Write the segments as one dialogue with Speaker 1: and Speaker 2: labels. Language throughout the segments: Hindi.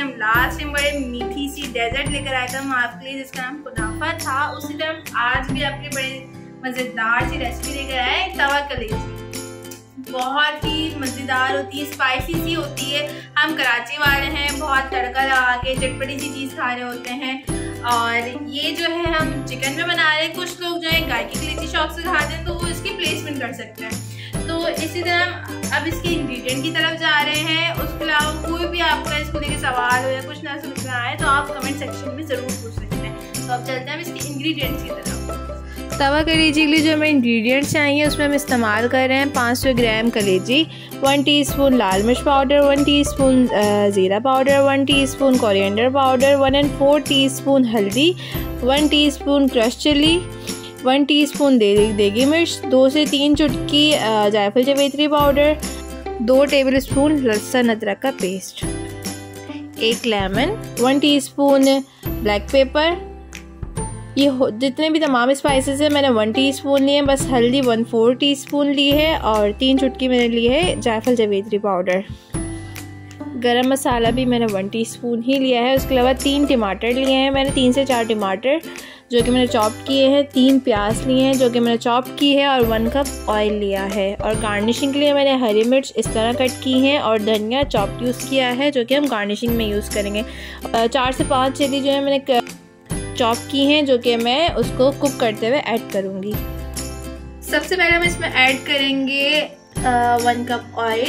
Speaker 1: हम लास्ट टाइम बड़े मीठी सी डेजर्ट लेकर आए थे हम आपके लिए, जिसका नाम कुनाफा था। उसी तरह आज भी आपके लिए बड़े मज़ेदार सी रेसिपी लेकर आए, तवा कलेजी। बहुत ही मज़ेदार होती है, स्पाइसी सी होती है। हम कराची वाले हैं, बहुत तड़का लगा के चटपटी सी चीज़ खा रहे होते हैं। और ये जो है हम चिकन में बना रहे हैं। कुछ लोग जो है गाय की कलेजी शौक से खाते हैं तो वो इसकी प्लेसमेंट कर सकते हैं। तो इसी तरह अब इसके इंग्रेडिएंट की तरफ जा रहे हैं। उसके अलावा कोई भी आपका इसको लेके सवाल हो या कुछ ना समझ में आए तो आप कमेंट सेक्शन में ज़रूर पूछ सकते हैं। तो अब चलते हैं इसके इंग्रेडिएंट्स की तरफ। तवा कलेजी के लिए जो हमें इंग्रेडिएंट्स चाहिए उसमें हम इस्तेमाल कर रहे हैं 500 ग्राम कलेजी, 1 टीस्पून लाल मिर्च पाउडर, 1 टीस्पून ज़ीरा powder, 1 teaspoon coriander powder, 1 4 teaspoon हल्दी, 1 टीस्पून क्रश चिली, 1 टीस्पून देगी मिर्च, 2 से 3 चुटकी जायफल जावित्री पाउडर, 2 टेबलस्पून लहसुन अदरक का paste, 1 lemon, 1 teaspoon black pepper. ये जितने भी तमाम स्पाइसेस हैं मैंने 1 टीस्पून लिए हैं। बस हल्दी 1/4 टीस्पून ली है और 3 चुटकी मैंने ली है जायफल जावित्री पाउडर। गरम मसाला भी मैंने 1 टीस्पून ही लिया है। उसके अलावा 3 टमाटर लिए हैं मैंने, 3 से 4 टमाटर जो कि मैंने चॉप किए हैं, 3 प्याज लिए हैं जो कि मैंने चॉप की है और 1 कप ऑयल लिया है। और गार्निशिंग के लिए मैंने हरी मिर्च इस तरह कट की हैं और धनिया चॉप यूज़ किया है जो कि हम गार्निशिंग में यूज़ करेंगे। 4 से 5 चिली जो है मैंने चॉप की हैं जो कि मैं उसको कुक करते हुए ऐड करूँगी। सबसे पहले हम इसमें ऐड करेंगे 1 कप ऑयल।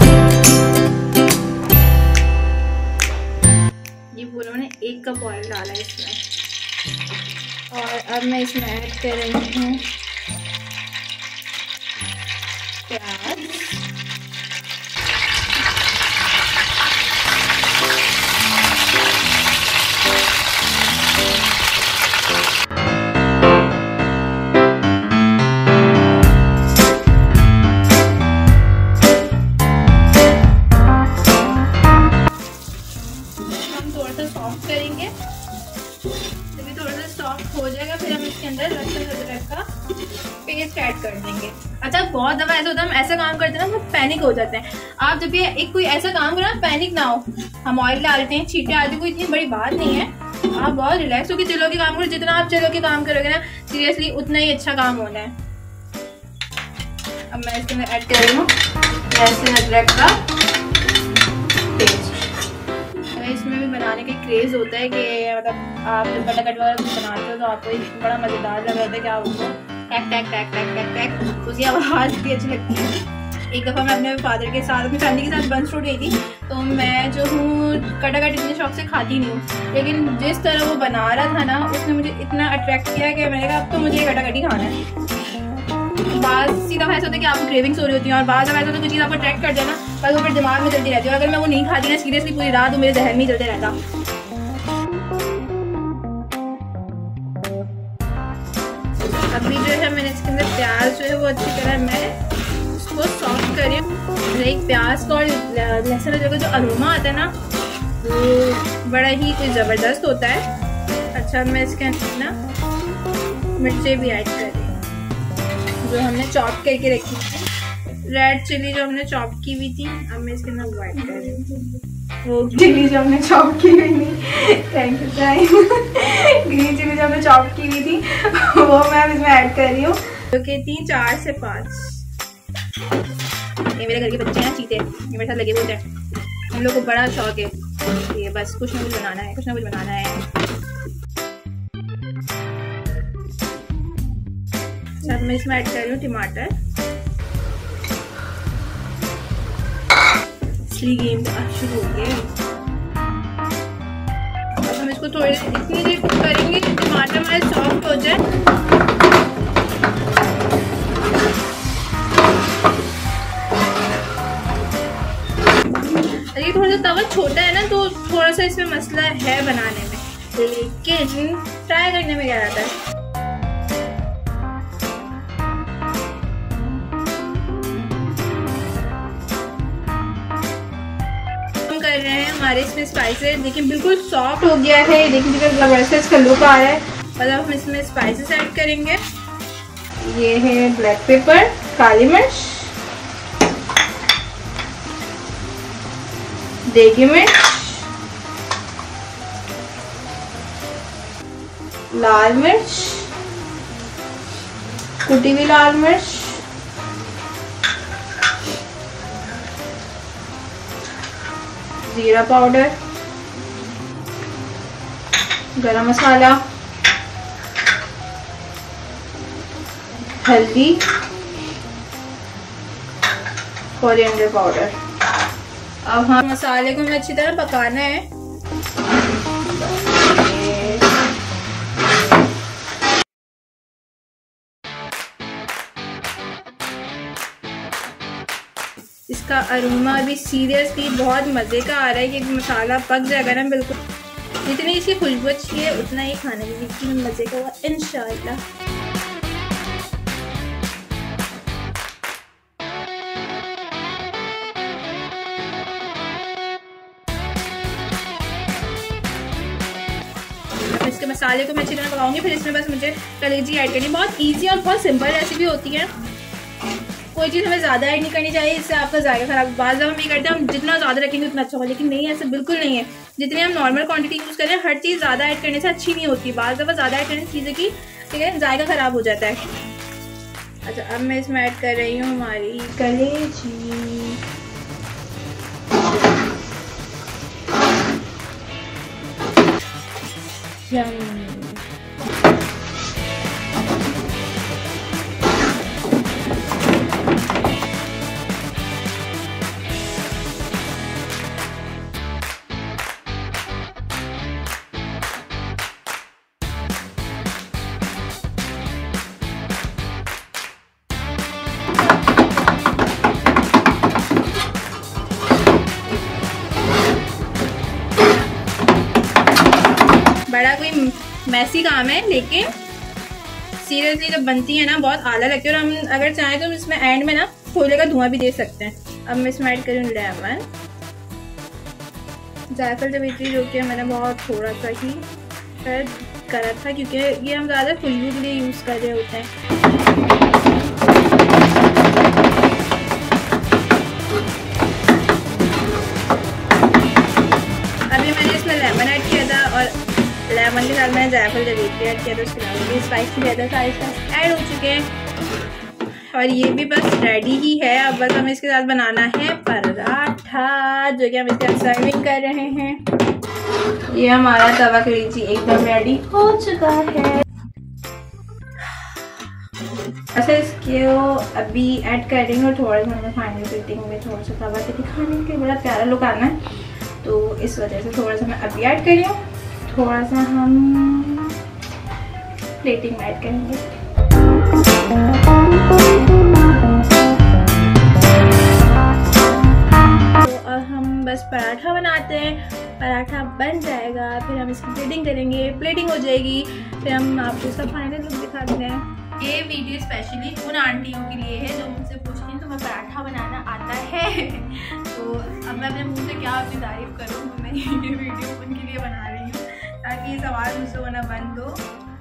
Speaker 1: ये पूरा मैंने 1 कप ऑयल डाला है इसमें। और अब मैं इसमें ऐड कर रही हूँ प्याज, सॉफ्ट करेंगे। जब ये थोड़ा सा सॉफ्ट हो जाएगा फिर हम इसके अंदर लहसुन अदरक का पेस्ट ऐड कर देंगे। अच्छा, बहुत दफ़ा ऐसा होता है हम ऐसा काम करते हैं ना, हम पैनिक हो जाते हैं। आप जब ये एक कोई ऐसा काम करो ना, पैनिक ना हो। हम ऑयल डालते हैं, छींटे डालते हैं, कोई इतनी बड़ी बात नहीं है। आप बहुत रिलैक्स होकर चलो के काम करो। जितना आप चलो के काम करोगे ना, सीरियसली उतना ही अच्छा काम होना है। अब मैं इसके अंदर ऐड कर रही हूँ लहसुन अदरक का पेस्ट। इसमें भी बनाने का क्रेज़ होता है कि मतलब आप जब कटाकट वगैरह कुछ बनाते हो तो आपको बड़ा मज़ेदार लग रहा था कि आप उसको टैक टैक टैक टैक टैक टैक उसकी आवाज़ भी अच्छी लगती है। एक दफ़ा मैं अपने फादर के साथ, अपनी फैमिली के साथ बंस रोड गई थी। तो मैं जो हूँ कटाकट इतने शौक से खाती नहीं हूँ, लेकिन जिस तरह वो बना रहा था ना उसने मुझे इतना अट्रैक्ट किया कि मैंने कहा अब तो मुझे कटाकट ही खाना है। बाज़ सी दफ़ा ऐसा होता है कि आपको क्रेविंग्स हो रही होती है और बाज़ दफ़ा ऐसा होता है कोई चीज़ आपको अट्रैक्ट कर देना पर वो फिर दिमाग में चलती रहती है। अगर मैं वो नहीं खाती ना सीरियसली पूरी रात वो मेरे जहन में चलते रहता। अभी जो है मैंने इसके अंदर प्याज जो है वो अच्छी तरह मैं उसको सॉफ्ट करी। एक प्याज का और लहसुन अदरक का जो अरोमा आता है ना वो बड़ा ही कोई ज़बरदस्त होता है। अच्छा, मैं इसके अंदर ना मिर्चें भी ऐड कर रही हूँ जो हमने चॉप करके रखी थी। रेड चिली जो हमने चॉप की हुई थी, अब मैं इसके अंदर ऐड कर रही हूँ। वो चिली जो हमने चॉप की हुई थी, thank you time, green chilli जो हमने चॉप की हुई थी वो मैं अब इसमें ऐड कर रही हूँ जो कि थी 4 से 5। ये मेरे घर के बच्चे हैं चीते, ये मेरे साथ लगे हुए हैं। हम लोग को बड़ा शौक है ये बस कुछ ना कुछ बनाना है, कुछ ना कुछ बनाना है। अब मैं इसमें ऐड कर रही हूँ टमाटर। असली गेम अब शुरू हो गया। अब हम इसको थोड़ी इतनी देर कुक करेंगे कि टमाटर हमारे सॉफ्ट हो जाए। ये थोड़ा सा तवा छोटा है ना तो थोड़ा सा इसमें मसला है बनाने में, लेकिन ट्राई करने में क्या रहता है। कर रहे हैं हमारे इसमें स्पाइसेस, देखिए बिल्कुल सॉफ्ट हो गया है। देखिए कितना जबरदस्त इसका लुक आ रहा है। मतलब हम इसमें स्पाइसेस ऐड करेंगे। ये है ब्लैक पेपर, काली मिर्च, देगी मिर्च, लाल मिर्च, कुटी हुई लाल मिर्च, जीरा पाउडर, गरम मसाला, हल्दी, कोरिएंडर पाउडर। अब हम मसाले को हमें अच्छी तरह पकाना है। इसका अरोमा अभी सीरियसली बहुत मज़े का आ रहा है कि मसाला पक जाएगा ना बिल्कुल। जितनी इसकी खुशबू अच्छी है उतना ही खाने में भी मज़े का होगा इंशाल्लाह। इसके मसाले को मैं अच्छी तरह पकाऊंगी। फिर इसमें बस मुझे कलेजी ऐड करनी। बहुत इजी और बहुत सिंपल रेसिपी होती है। कोई चीज़ हमें ज़्यादा ऐड नहीं करनी चाहिए, इससे आपका जायका खराब। बाज़ हम ये करते हैं, हम जितना ज़्यादा रखेंगे उतना अच्छा होगा, लेकिन नहीं, ऐसा बिल्कुल नहीं है। जितनी हम नॉर्मल क्वांटिटी यूज़ करें, हर चीज़ ज़्यादा ऐड करने से अच्छी नहीं होती। बाज़ दफ़ा ज़्यादा ऐड करने से चीज़ें की ठीक है जायका ख़राब हो जाता है। अच्छा, अब मैं इसमें ऐड कर रही हूँ हमारी कलेजी। बड़ा कोई मैसी काम है, लेकिन सीरियसली जब बनती है ना बहुत आला लगती है। और हम अगर चाहें तो इसमें एंड में ना कोयले का धुआं भी दे सकते हैं। अब मैं इसमें ऐड करूँ लेमन, जायफल जावित्री, जो कि मैंने बहुत थोड़ा सा ही करा था क्योंकि ये हम ज़्यादा खुशबू के लिए यूज़ कर रहे होते हैं। अभी मैंने इसमें लेमन ऐड किया था और लेमन के साथ मैंने जायफल जावित्री ऐड किया था। उसके अलावा भी स्पाइसी ज़्यादा सारे ऐड हो चुके हैं और ये भी बस रेडी ही है। अब बस हमें इसके साथ बनाना है पराठा, जो कि हम इसके साथ सर्विंग कर रहे हैं। ये हमारा तवा कलेजी एकदम रेडी हो चुका है। अच्छा, इसको अभी ऐड कर रही हूँ और थोड़ा सा हमें फाइनल प्लेटिंग में थोड़ा सा तवा के दिखाने के लिए बड़ा प्यारा लुक आना है, तो इस वजह से थोड़ा सा मैं अभी ऐड कर रही हूँ। थोड़ा सा हम प्लेटिंग में ऐड करेंगे। तो अब हम बस पराठा बनाते हैं। पराठा बन जाएगा, फिर हम इसकी प्लेटिंग करेंगे। प्लेटिंग हो जाएगी, फिर हम आपको इसका फाइनल लुक दिखाते हैं। ये वीडियो स्पेशली उन आंटियों के लिए है जो मुझसे पूछती हैं तुम्हें पराठा बनाना आता है। तो अब मैं अपने मुंह से क्या अपनी तारीफ करूँ, तो मैं ये वीडियो उनके लिए बना रही हूँ ताकि ये सवाल मुझसे होना बंद हो।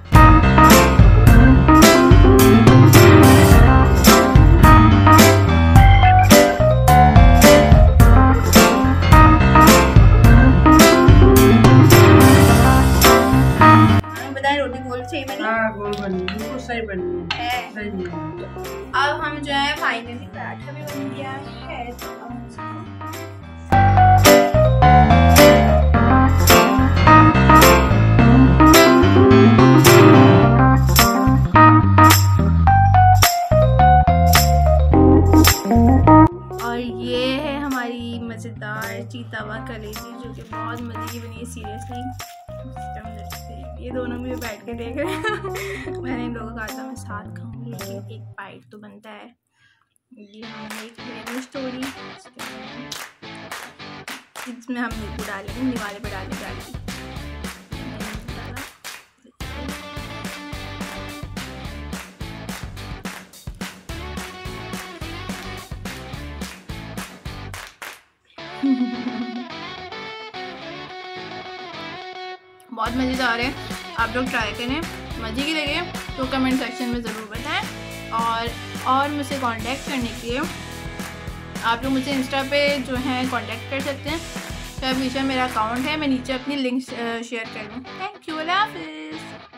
Speaker 1: बताएं, रोटी गोल चाहिए बनी?
Speaker 2: हाँ, गोल बनी, बिल्कुल सही बनी है। सही है।
Speaker 1: अब हम जो है फाइनली पराठा भी बन गया है। तो और ये है हमारी मज़ेदार तवा कलेजी, जो कि बहुत मज़े की बनी है सीरियसली। ये दोनों भी बैठ के देख रहे हैं। मैंने इन लोगों का कहा था मैं साथ खाऊंगी, लेकिन एक बाइट तो बनता है। ये हमने एक स्टोरी इसमें हम नींबू डालेंगे, निवाले पर डालेंगे। बहुत मज़ेदार है, आप लोग ट्राई करें। मज़े की लगे तो कमेंट सेक्शन में ज़रूर बताएं। और मुझसे कांटेक्ट करने के लिए आप लोग मुझे इंस्टा पे जो है कांटेक्ट कर सकते हैं। तो पीछे मेरा अकाउंट है, मैं नीचे अपनी लिंक शेयर कर दूँ। थैंक यू, अल्लाह हाफिज़।